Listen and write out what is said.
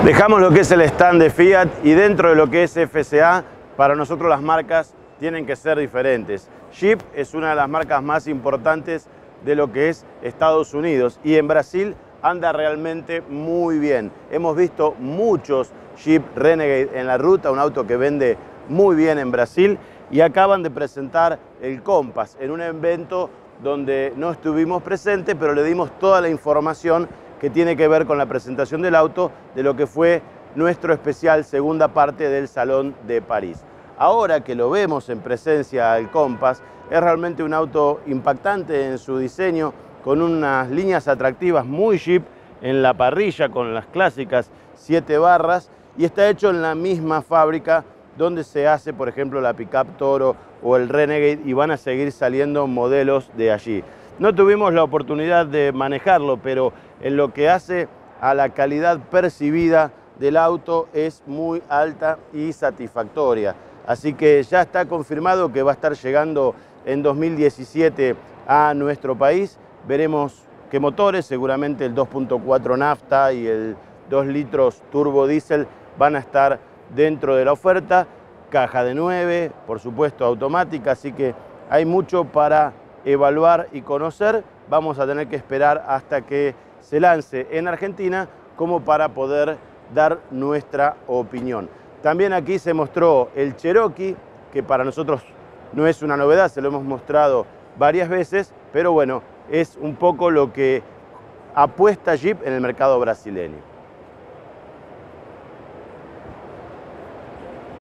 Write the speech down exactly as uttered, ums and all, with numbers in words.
Dejamos lo que es el stand de Fiat y dentro de lo que es F C A, para nosotros las marcas tienen que ser diferentes. Jeep es una de las marcas más importantes de lo que es Estados Unidos y en Brasil anda realmente muy bien. Hemos visto muchos Jeep Renegade en la ruta, un auto que vende muy bien en Brasil, y acaban de presentar el Compass en un evento donde no estuvimos presentes, pero le dimos toda la información que tiene que ver con la presentación del auto de lo que fue nuestro especial segunda parte del Salón de París. Ahora que lo vemos en presencia el Compass, es realmente un auto impactante en su diseño, con unas líneas atractivas muy Jeep en la parrilla, con las clásicas siete barras, y está hecho en la misma fábrica donde se hace, por ejemplo, la Pickup Toro o el Renegade, y van a seguir saliendo modelos de allí. No tuvimos la oportunidad de manejarlo, pero en lo que hace a la calidad percibida del auto es muy alta y satisfactoria. Así que ya está confirmado que va a estar llegando en dos mil diecisiete a nuestro país. Veremos qué motores, seguramente el dos punto cuatro nafta y el dos litros turbo diésel van a estar dentro de la oferta. Caja de nueve, por supuesto automática, así que hay mucho para evaluar y conocer. Vamos a tener que esperar hasta que se lance en Argentina como para poder dar nuestra opinión. También aquí se mostró el Cherokee, que para nosotros no es una novedad, se lo hemos mostrado varias veces, pero bueno, es un poco lo que apuesta Jeep en el mercado brasileño.